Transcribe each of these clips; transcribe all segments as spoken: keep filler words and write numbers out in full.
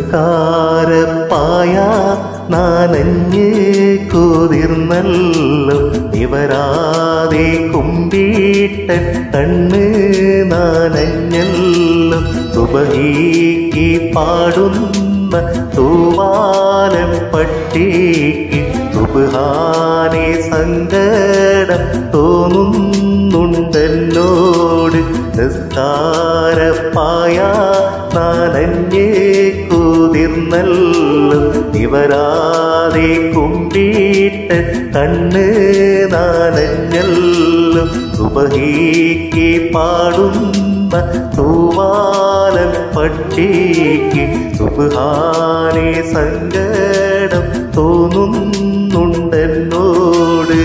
നിസ്കാരപ്പായ നാനഞ്ഞ് കുതിർന്നല്ലോ നിവരാതെ കുമ്പിട്ട കണ്ണ് നാനഞ്ഞല്ലോ സുബഹിക്ക് പാടുന്ന തൂവാലം പട്ടിക്ക് സുബ്ഹാനേ സങ്കടം തോന്നുന്നുണ്ടെന്നോട് നിസ്കാരപ്പായ നാനഞ്ഞ് കുതിർന്നല്ലോ നിവരാതെ കുമ്പിട്ട കണ്ണ് നാനഞ്ഞല്ലോ സുബഹിക്ക് പാടുന്ന തൂവാലൻ പട്ടിക്ക് സുബ്ഹാനേ സങ്കടം തോന്നുന്നുണ്ടെന്നോട്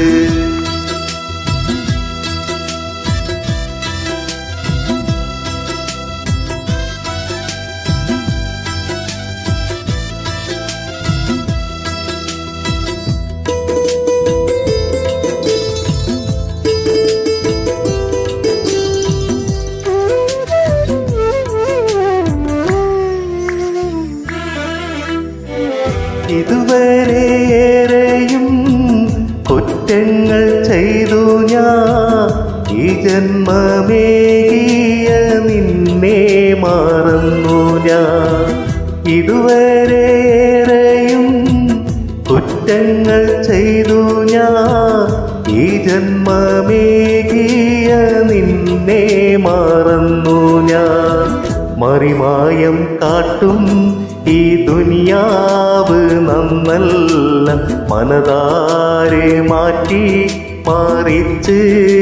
ഇതുവരെയേറെയും കുറ്റങ്ങൾ ചെയ്തു ഞാൻ ഈ ജന്മമേകിയ നിന്നെ മറന്നു ഞാൻ ഇതുവരെയേറെയും കുറ്റങ്ങൾ ചെയ്തു ഞാൻ ഈ ജന്മമേകിയ നിന്നെ മറന്നു ഞാൻ മറിമായം കാട്ടും ഈ ദുനിയാവ് നന്നല്ല മനതാരെ മാറ്റി മാറിച്ച്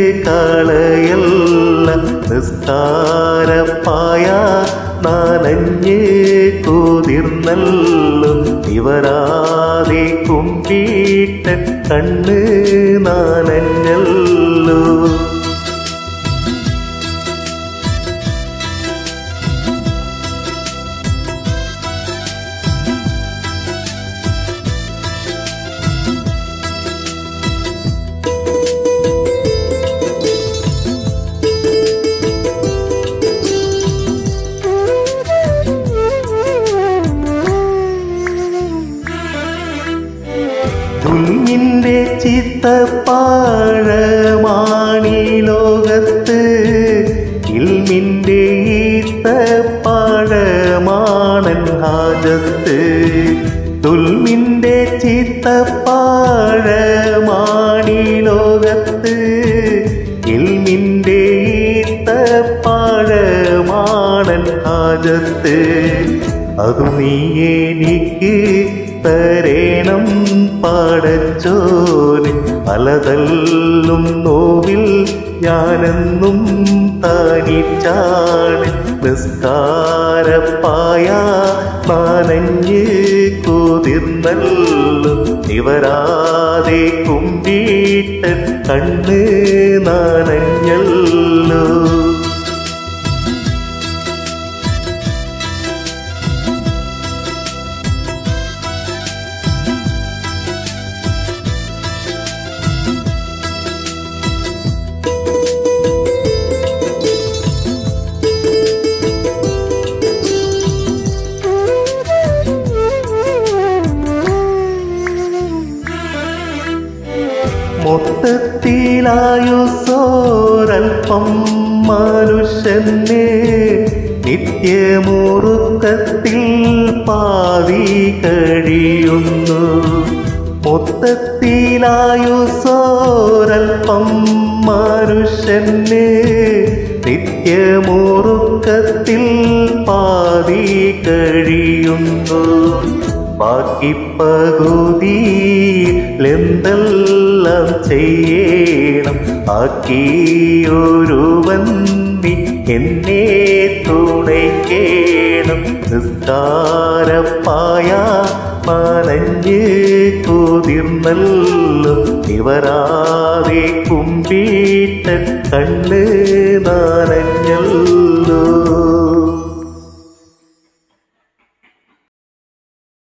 കളയല്ല നിസ്കാരപ്പായ നാനഞ്ഞ് കുതിർന്നല്ലോ നിവരാതെ കുമ്പിട്ട കണ്ണ് നാനഞ്ഞല്ലോ നിന്റെ ചിത്തപ്പാഴമാണീ ലോകത്ത് ഇൽമിൻ്റെ ഈത്തപ്പാഴമാണൻ ഹാജത്ത് ദുൽമിൻ്റെ ചിത്തപ്പാഴമാണീ ലോകത്ത് ഇൽമിൻ്റെ ഈത്തപ്പാഴമാണൻ ഹാജത്ത് അതു നീ എനിക്ക് തരേണം പടച്ചോന് പലതല്ലും നോവിൽ ഞാനെന്നും തനിച്ചാണ് നിസ്കാരപ്പായ നാനഞ്ഞ് കുതിർന്നല്ലോ നിവരാതെ കുമ്പിട്ട കണ്ണ് നാനഞ്ഞല്ലോ മൊത്തത്തിലായുസോരൽപ്പം മനുഷ്യന് നിത്യമുറുക്കത്തിൽ പാതി കഴിയുന്നു മൊത്തത്തിലായുസോരൽപ്പം മനുഷ്യന് നിത്യമുറുക്കത്തിൽ പാതി കഴിയുന്നു ബാക്കി പകുതിയിലെന്തെല്ലാം ചെയ്യണം ആക്കിയൊരുവൻ നീ എന്നെ തുണയ്ക്കേണം നിസ്കാരപ്പായ നാനഞ്ഞ് കുതിർന്നല്ലോ നിവരാതെ കുമ്പിട്ട കണ്ണ് നാനഞ്ഞല്ലോ